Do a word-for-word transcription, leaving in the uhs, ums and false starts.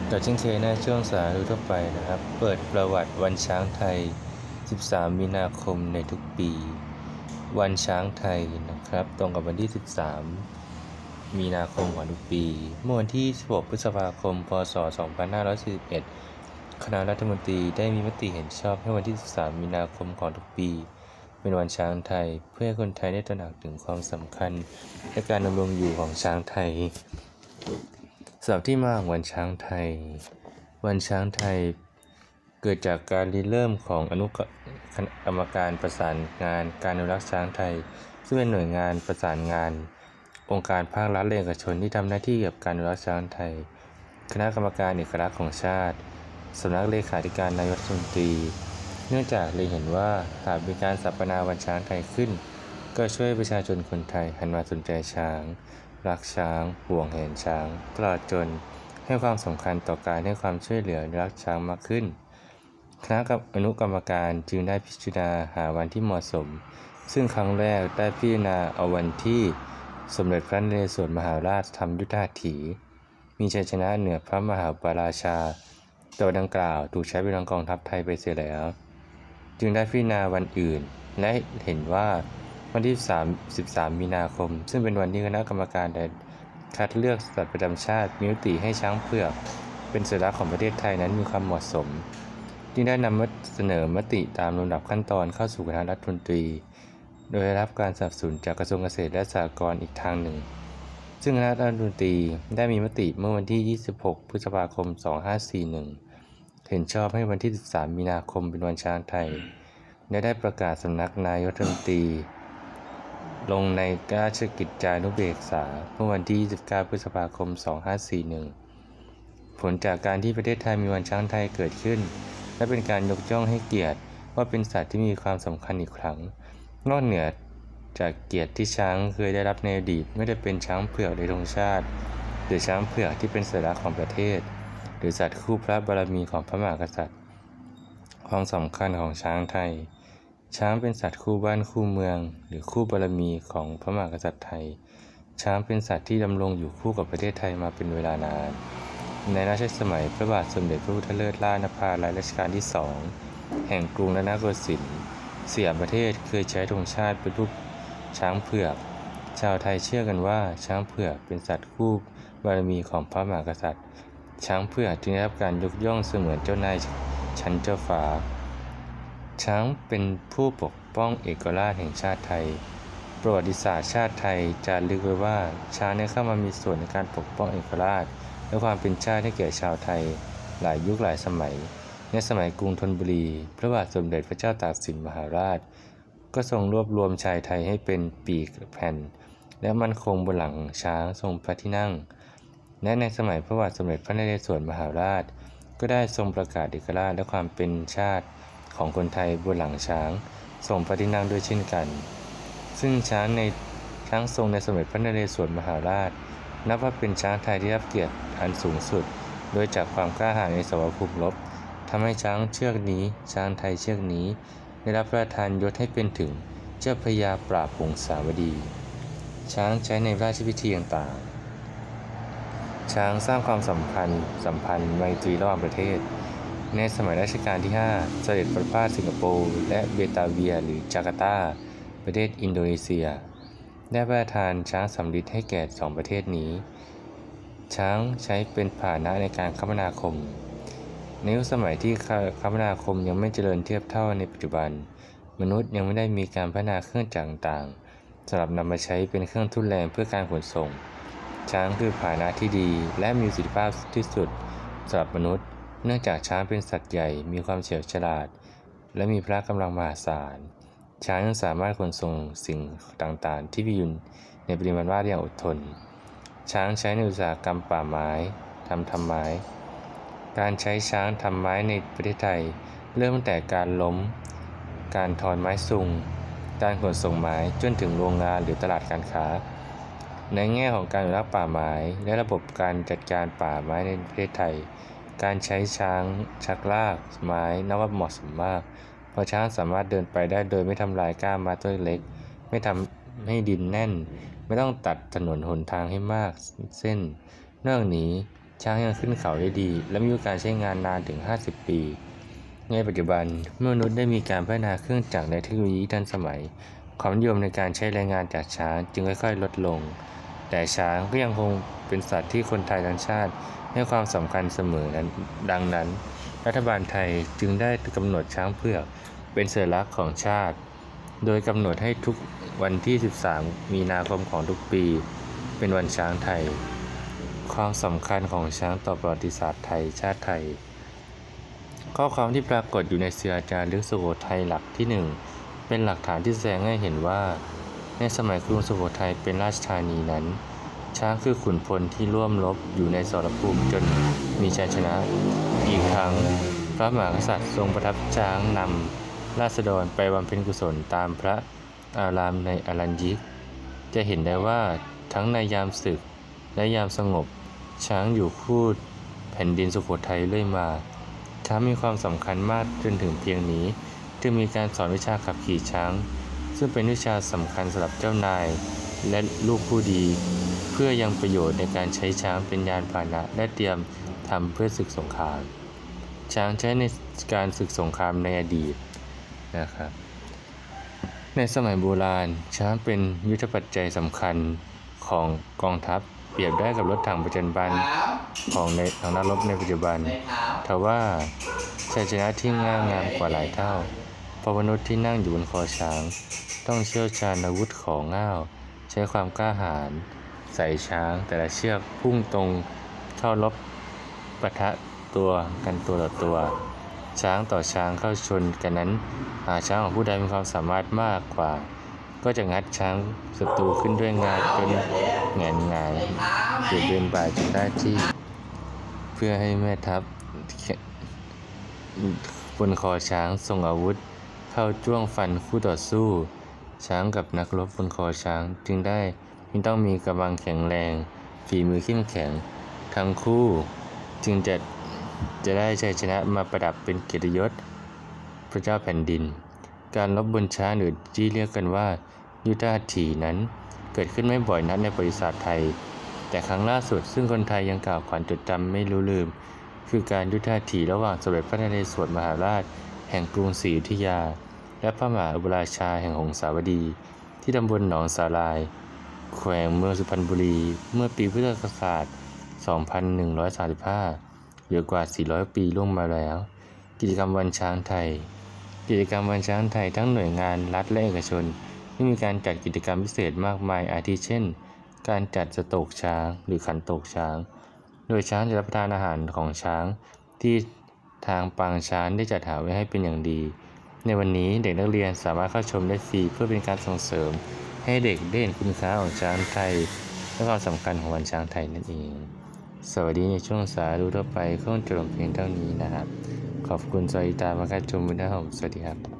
ต่อเช่นเคยในช่วงสาระทั่วไปนะครับเปิดประวัติวันช้างไทยสิบสามมีนาคมในทุกปีวันช้างไทยนะครับตรงกับวันที่สิบสามมีนาคมของทุกปีเมื่อวันที่สิบหกพฤษภาคมพศสองพันห้าร้อยสี่สิบเอ็ดคณะรัฐมนตรีได้มีมติเห็นชอบให้วันที่สิบสามมีนาคมของทุกปีเป็นวันช้างไทยเพื่อให้คนไทยได้ตระหนักถึงความสำคัญในการดำรงอยู่ของช้างไทยสำหรับที่มาของวันช้างไทยวันช้างไทยเกิดจากการริเริ่มของอนุกรรมการประสานงานการอนุรักษ์ช้างไทยซึ่งเป็นหน่วยงานประสานงานองค์การภาครัฐและเอกชนที่ทำหน้าที่เกี่ยวกับการอนุรักษ์ช้างไทยคณะกรรมการเอกลักษณ์ของชาติสำนักเลขาธิการนายกรัฐมนตรีเนื่องจากเล็งเห็นว่าหากมีการสถาปนาวันช้างไทยขึ้นก็ช่วยประชาชนคนไทยหันมาสนใจช้างรักช้างห่วงแหนช้างตลอดจนให้ความสำคัญต่อการให้ความช่วยเหลือรักช้างมากขึ้นคณะอนุกรรมการจึงได้พิจารณาหาวันที่เหมาะสมซึ่งครั้งแรกได้พิจารณาเอาวันที่สมเด็จพระนเรศวรมหาราชทำยุทธหัตถีมีชัยชนะเหนือพระมหาอุปราชาแต่วันดังกล่าวถูกใช้เป็นกองทัพไทยไปเสียแล้วจึงได้พิจารณาวันอื่นและเห็นว่าวันที่สิบสามมีนาคมซึ่งเป็นวันที่คณะกรรมการได้คัดเลือกสัตว์ประจำชาติมีมติให้ช้างเผือกเป็นสัญลักษณ์ของประเทศไทยนั้นมีความเหมาะสมจึงได้นำมาเสนอมติตามลำดับขั้นตอนเข้าสู่คณะรัฐมนตรีโดยได้รับการสนับสนุนจากกระทรวงเกษตรและสหกรณ์อีกทางหนึ่งซึ่งคณะรัฐมนตรีได้มีมติเมื่อวันที่ยี่สิบหกพฤษภาคมสองพันห้าร้อยสี่สิบเอ็ดเห็นชอบให้วันที่สิบสามมีนาคมเป็นวันช้างไทยและได้ประกาศสำนักนายกรัฐมนตรีลงในราชกิจจานุเบกษาเมื่อวันที่ยี่สิบเก้าพฤษภาคมสองพันห้าร้อยสี่สิบเอ็ดผลจากการที่ประเทศไทยมีวันช้างไทยเกิดขึ้นและเป็นการยกย่องให้เกียรติว่าเป็นสัตว์ที่มีความสำคัญอีกครั้งนอกเหนือจากเกียรติที่ช้างเคยได้รับในอดีตไม่ได้เป็นช้างเผือกในธงชาติหรือช้างเผือกที่เป็นสัญลักษณ์ของประเทศหรือสัตว์คู่พระบารมีของพระมหากษัตริย์ความสำคัญของช้างไทยช้างเป็นสัตว์คู่บ้านคู่เมืองหรือคู่บารมีของพระมหากษัตริย์ไทยช้างเป็นสัตว์ที่ดำรงอยู่คู่กับประเทศไทยมาเป็นเวลานานในรัชสมัยพระบาทสมเด็จพระพุทธเลิศล่านภาลัยรัชกาลที่สองแห่งกรุงรัตนโกสินทร์สยามประเทศเคยใช้ธงชาติเป็นรูปช้างเผือกชาวไทยเชื่อกันว่าช้างเผือกเป็นสัตว์คู่บารมีของพระมหากษัตริย์ช้างเผือกจึงได้รับการยกย่องเสมือนเจ้านายชั้นเจ้าฟ้าช้างเป็นผู้ปกป้องเอกราชแห่งชาติไทยประวัติศาสตร์ชาติไทยจารึกไว้ว่าช้างได้เข้ามามีส่วนในการปกป้องเอกราชและความเป็นชาติให้แก่ชาวไทยหลายยุคหลายสมัยในสมัยกรุงธนบุรีพระบาทสมเด็จพระเจ้าตากสินมหาราชก็ทรงรวบรวมชายไทยให้เป็นปีกแผ่นและมั่นคงบนหลังช้างทรงพระที่นั่งและในสมัยพระบาทสมเด็จพระนเรศวรมหาราชก็ได้ทรงประกาศเอกราชและความเป็นชาติของคนไทยบนหลังช้างทรงพระที่นั่งด้วยเช่นกันซึ่งช้างในช้างทรงในสมเด็จพระนเรศวรมหาราชนับว่าเป็นช้างไทยที่รับเกียรติอันสูงสุดโดยจากความกล้าหาญในสมรภูมิรบทำให้ช้างเชือกนี้ช้างไทยเชือกนี้ได้รับพระราชทานยศให้เป็นถึงเจ้าพระยาปราบวงศาวดีช้างใช้ในราชพิธีต่างๆช้างสร้างความสัมพันธ์สัมพันธ์ไมตรีระหว่างประเทศในสมัยรัชกาลที่ห้าเสด็จประพาสสิงคโปร์และเบตาเวียหรือจาการ์ตาประเทศอินโดนีเซียได้พระราชทานช้างสำริดให้แก่สองประเทศนี้ช้างใช้เป็นพาหนะในการคมนาคมในยุคสมัยที่คมนาคมยังไม่เจริญเทียบเท่าในปัจจุบันมนุษย์ยังไม่ได้มีการพัฒนาเครื่องจักรต่างๆสำหรับนำมาใช้เป็นเครื่องทุ่นแรงเพื่อการขนส่งช้างคือพาหนะที่ดีและมีประสิทธิภาพที่สุดสำหรับมนุษย์เนื่องจากช้างเป็นสัตว์ใหญ่มีความเฉลียวฉลาดและมีพละกำลังมหาศาลช้างยังสามารถขนส่งสิ่งต่างๆที่มีอยู่ในปริมาณมากอย่างอดทนช้างใช้ในอุตสาหกรรมป่าไม้ทำทำไม้การใช้ช้างทำไม้ในประเทศไทยเริ่มตั้งแต่การล้มการถอนไม้ซุงการขนส่งไม้จนถึงโรงงานหรือตลาดการค้าในแง่ของการอนุรักษ์ป่าไม้และระบบการจัดการป่าไม้ในประเทศไทยการใช้ช้างชักลากไม้นับว่าเหมาะสมมากเพราะช้างสามารถเดินไปได้โดยไม่ทำลายก้านไม้ต้นเล็กไม่ทำให้ดินแน่นไม่ต้องตัดถนนหนทางให้มากเส้นนอกนี้ช้างยังขึ้นเขาได้ดีและมีการใช้งานนานถึงห้าสิบปีในปัจจุบันเมื่อมนุษย์ได้มีการพัฒนาเครื่องจักรในเทคโนโลยีทันสมัยความนิยมในการใช้แรงงานจากช้างจึงค่อยๆลดลงแต่ช้างก็ยังคงเป็นสัตว์ที่คนไทยทั้งชาติให้ความสำคัญเสมอนั้นดังนั้นรัฐบาลไทยจึงได้กำหนดช้างเผือกเป็นสัญลักษณ์ของชาติโดยกำหนดให้ทุกวันที่สิบสามมีนาคมของทุกปีเป็นวันช้างไทยความสำคัญของช้างต่อประวัติศาสตร์ไทยชาติไทยข้อความที่ปรากฏอยู่ในเสือจารึกสุโขทัยหลักที่หนึ่งเป็นหลักฐานที่แสดงให้เห็นว่าในสมัยกรุงสุโขทัยเป็นราชธานีนั้นช้างคือขุนพลที่ร่วมรบอยู่ในสรภูมิจนมีชัยชนะอีกครั้งพระมหากษัตริย์ทรงประทับช้างนำราษฎรไปบำเพ็ญกุศลตามพระอารามในอรัญญิกจะเห็นได้ว่าทั้งในยามศึกและยามสงบช้างอยู่คู่แผ่นดินสุโขทัยเรื่อยมาช้างมีความสำคัญมากจนถึงเพียงนี้จึงมีการสอนวิชาขับขี่ช้างซึ่งเป็นวิชาสำคัญสำหรับเจ้านายและลูกผู้ดีเพื่อยังประโยชน์ในการใช้ช้างเป็นยานพาหนะและเตรียมทำเพื่อศึกสงครามช้างใช้ในการศึกสงครามในอดีตนะครับในสมัยโบราณช้างเป็นยุทธปัจจัยสำคัญของกองทัพเปรียบได้กับรถถังประจันบานของในของนักรบในปัจจุบันทว่าชัยชนะที่ง่ายงามกว่าหลายเท่าเพราะมนุษย์ที่นั่งอยู่บนคอช้างต้องเชี่ยวชาญอาวุธของง่าวใช้ความกล้าหาญใส่ช้างแต่ละเชือกพุ่งตรงเข้ารบปะทะตัวกันตัวต่อตัวช้างต่อช้างเข้าชนกันนั้นหากช้างของผู้ใดมีความสามารถมากกว่าก็จะงัดช้างศัตรูขึ้นด้วยงาจนแหงนหงายหรือเดินบ่ายจนได้ที่เพื่อให้แม่ทัพบนคอช้างส่งอาวุธเข้าจ้วงฟันคู่ต่อสู้ช้างกับนักรบบนคอช้างจึงได้ไม่ต้องมีกำลังแข็งแรงฝีมือเข้มแข็งทั้งคู่จึงจะจะได้ชัยชนะมาประดับเป็นเกียรติยศพระเจ้าแผ่นดินการรบบนช้างหรือที่เรียกกันว่ายุทธหัตถีนั้นเกิดขึ้นไม่บ่อยนักในประวัติศาสตร์ไทยแต่ครั้งล่าสุดซึ่งคนไทยยังกล่าวขวัญจดจำไม่รู้ลืมคือการยุทธหัตถีระหว่างสมเด็จพระนเรศวรมหาราชแห่งกรุงศรีอยุธยาและพระมหาอุบลราชาแห่งหงสาวดีที่ตำบลหนองสาลายแขวงเมืองสุพรรณบุรีเมื่อปีพุทธศักราชสองพันหนึ่งร้อยสามสิบห้าหรือกว่าสี่ร้อยปีล่วงมาแล้วกิจกรรมวันช้างไทยกิจกรรมวันช้างไทยทั้งหน่วยงานรัฐและเอกชนได้มีการจัดกิจกรรมพิเศษมากมายอาทิเช่นการจัดสโตกช้างหรือขันโตกช้างโดยช้างจะรับประทานอาหารของช้างที่ทางปางช้างได้จัดหาไว้ให้เป็นอย่างดีในวันนี้เด็กนักเรียนสามารถเข้าชมได้ฟรีเพื่อเป็นการส่งเสริมให้เด็กได้เห็นคุณค่าของช้างไทยและความสำคัญของวันช้างไทยนั่นเองสวัสดีในช่วงสาระทั่วไปคงจบเพียงเท่านี้นะครับขอบคุณสวัสดีตามมาการชมวิดีโอสวัสดีครับ